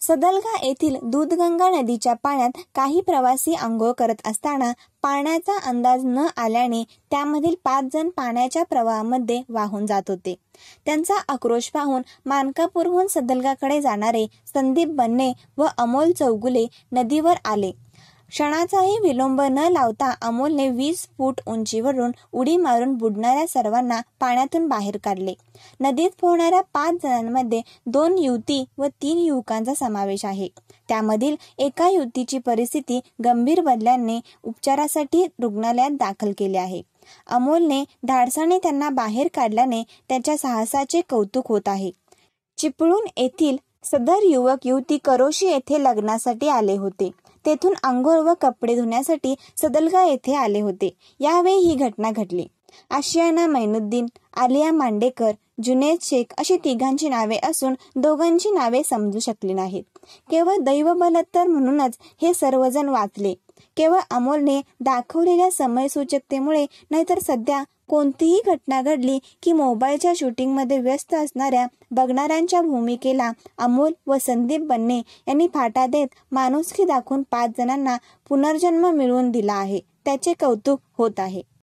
सदलगा येथील दूधगंगा नदीच्या पाण्यात काही प्रवासी अंघोळ करत असताना पाण्याचा अंदाज न आल्याने त्यामधील 5 जण पाण्याच्या प्रवाहामध्ये वाहून जात होते। त्यांचा आक्रोश पाहून मानकापूरहून सदलगाकडे जाणारे संदीप बन्ने व अमोल चौगुले नदीवर आले। क्षणाचाही विलंब न लावता अमोलने 20 फूट उंचीवरून उडी मारून बुडणाऱ्या सर्वांना पाण्यातून बाहेर काढले। नदीत पोहणाऱ्या 5 जणांमध्ये 2 युवती व 3 युवकांचा समावेश आहे। त्यामधील एका युवतीची परिस्थिती गंभीर बनल्याने उपचारासाठी रुग्णालयात दाखल केले आहे। अमोलने धाडसाने त्यांना बाहेर काढल्याने त्याच्या साहसाचे कौतुक होत आहे। चिपळूण येथील सदर युवक युवती करोशी येथे लग्नासाठी आले होते। तेथून अंघोळ व कपडे धुण्यासाठी सदलगा येथे आले होते। यावेळी ही घटना घडली। आशियाना मैनुद्दीन, आलिया मांडेकर, जुनेद शेख अशी 3घांची नावे असून 2घांची नावे समजू शकली नाहीत। केवळ दैवबलत्तर म्हणूनच हे सर्वजण वाचले। केवळ अमोलने दाखवलेल्या समयसूचकतेमुळे, नाहीतर सध्या कोणतीही घटना घडली की मोबाईलच्या शूटिंगमध्ये व्यस्त असणाऱ्या बघणाऱ्यांच्या भूमिकेला अमोल व संदीप बन्ने यांनी फाटा देत माणुसकी दाखवून 5 जणांना पुनर्जन्म मिळवून दिला आहे। त्याचे कौतुक होत आहे।